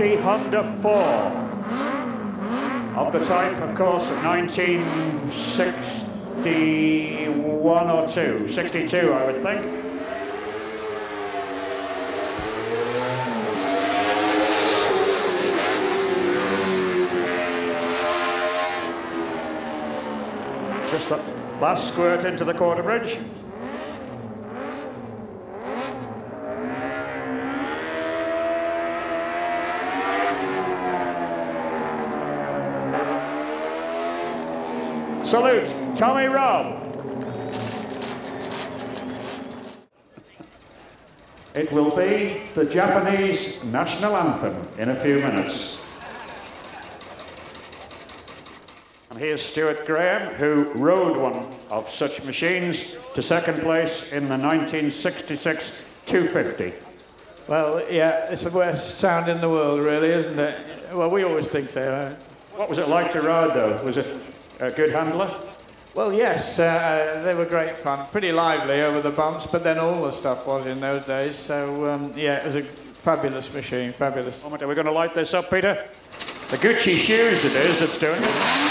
50 Honda 4 of the type, of course, of 1961 or 2, 62, I would think. Just the last squirt into the quarter bridge. Salute, Tommy Robb. It will be the Japanese national anthem in a few minutes. And here's Stuart Graham, who rode one of such machines to second place in the 1966 250. Well, yeah, it's the worst sound in the world, really, isn't it? Well, we always think so. What was it like to ride, though? Was it a good handler? Well, yes, they were great fun. Pretty lively over the bumps, but then all the stuff was in those days. So, yeah, it was a fabulous machine, fabulous. Are we going to light this up, Peter? The Gucci shoes it is that's doing it.